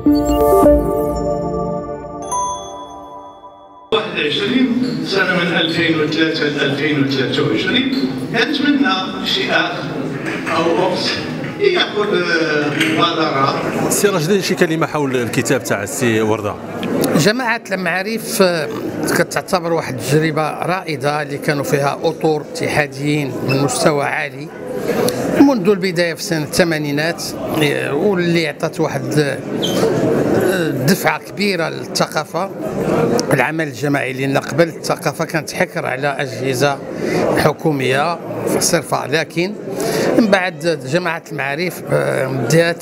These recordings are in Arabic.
21 سنة من 2003 ل 2023 كنتمنى شي اخ او اخت ياخذ مبادرة. سي راشدين، شي كلمة حول الكتاب تاع السي وردة. جماعة المعارف كتعتبر واحد التجربة رائدة اللي كانوا فيها أطر اتحاديين من مستوى عالي منذ البداية في سنة الثمانينات، واللي عطات واحد دفعة كبيرة للثقافة العمل الجماعي، لأن قبل الثقافة كانت حكر على أجهزة حكومية صرفة، لكن من بعد جماعة المعارف بدات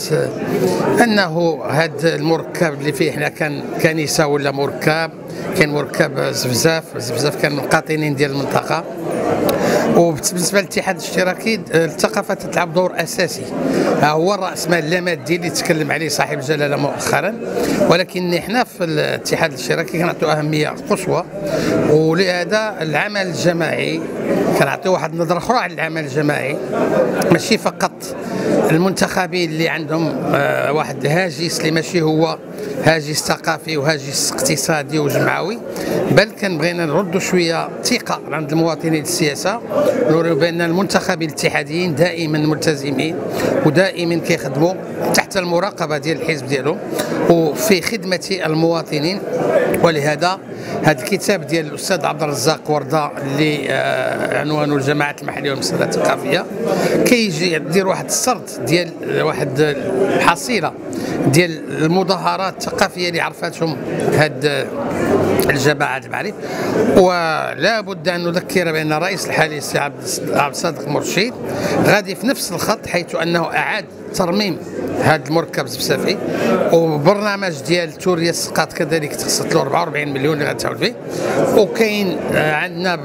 أنه هذا المركب اللي فيه حنا كان كنيسة ولا مركب، كان مركب زفزاف كان من قاطنين ديال المنطقة. وبالنسبه للاتحاد الاشتراكي الثقافه تلعب دور اساسي، هو الراس مال اللامادي اللي تكلم عليه صاحب الجلاله مؤخرا، ولكن احنا في الاتحاد الاشتراكي كنعطيو اهميه قصوى، ولهذا العمل الجماعي كنعطيو واحد النظره اخرى على العمل الجماعي، ماشي فقط المنتخبين اللي عندهم واحد الهاجس اللي ماشي هو هاجس ثقافي وهاجس اقتصادي وجمعوي، بل كان بغينا نردوا شويه ثقه عند المواطنين السياسه، نوريو بان المنتخبين الاتحاديين دائما ملتزمين ودائما كيخدموا تحت المراقبه ديال الحزب ديالهم وفي خدمه المواطنين. ولهذا هذا الكتاب ديال الاستاذ عبد الرزاق ورده اللي عنوانه الجماعات المحليه والمؤسسات الثقافيه كيجي يدير واحد السرد ديال واحد الحصيله ديال المظاهرات الثقافيه اللي عرفتهم هاد الجماعات المعارف. ولا بد ان نذكر بان الرئيس الحالي السي عبد الصادق مرشد غادي في نفس الخط، حيث انه اعاد ترميم هذا المركب الزفزافي، وبرنامج ديال توريا السقاط كذلك تخصصت له 44 مليون اللي غتعاود فيه. وكاين عندنا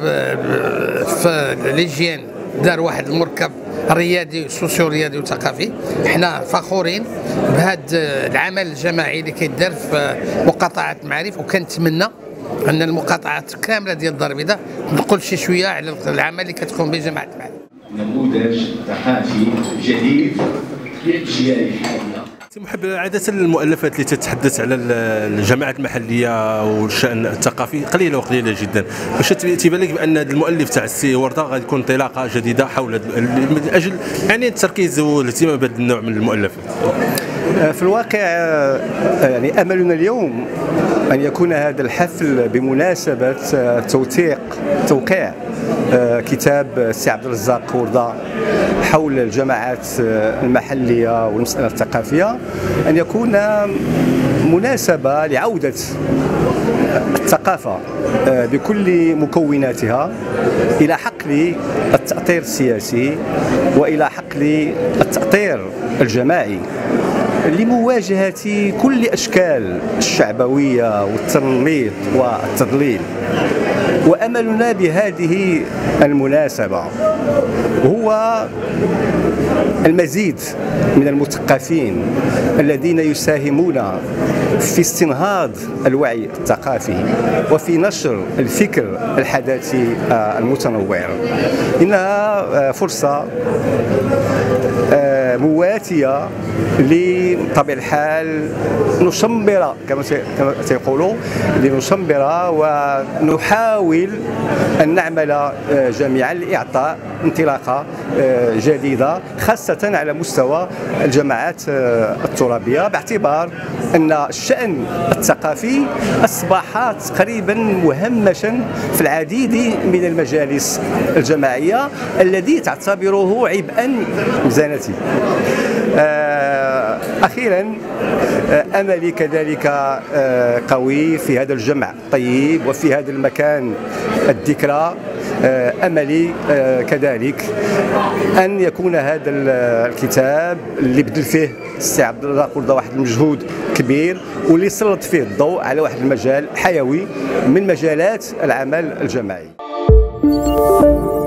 في ليجيان دار واحد المركب ريادي سوسيو ريادي وثقافي. احنا فخورين بهذا العمل الجماعي اللي كيدار في مقاطعه المعارف، وكنتمنى ان المقاطعات كامله ديال الدار البيضاء نقول شي شويه على العمل اللي كتقوم به جماعه المعارف. نموذج ثقافي جديد للاجيال الحاليه. محب، عادة المؤلفات اللي تتحدث على الجماعات المحلية والشأن الثقافي قليلة وقليلة جدا، واش تيبان لك بأن المؤلف تاع السي وردة غادي يكون انطلاقة جديدة حول من أجل يعني التركيز والاهتمام بهذا النوع من المؤلفات؟ في الواقع يعني أملنا اليوم أن يكون هذا الحفل بمناسبة توقيع كتاب السي عبد الرزاق وردة حول الجماعات المحلية والمسألة الثقافية، أن يكون مناسبة لعودة الثقافة بكل مكوناتها إلى حقل التأطير السياسي وإلى حقل التأطير الجماعي لمواجهة كل أشكال الشعبوية والتنميط والتضليل. وأملنا بهذه المناسبة هو المزيد من المثقفين الذين يساهمون في استنهاض الوعي الثقافي وفي نشر الفكر الحداثي المتنوع. إنها فرصة مواتية لطبيعة الحال نشمر كما تيقولوا، لنشمر ونحاول أن نعمل جميعا لإعطاء انطلاقة جديدة خاصة على مستوى الجماعات الترابية، باعتبار أن الشأن الثقافي أصبح تقريبا مهمشا في العديد من المجالس الجماعية الذي تعتبره عبئا ميزانتي. أخيرا أملي كذلك قوي في هذا الجمع الطيب وفي هذا المكان الذكرى. أملي كذلك أن يكون هذا الكتاب اللي بدل فيه السي عبد الرزاق وردة واحد المجهود كبير، واللي سلط فيه الضوء على واحد المجال حيوي من مجالات العمل الجماعي.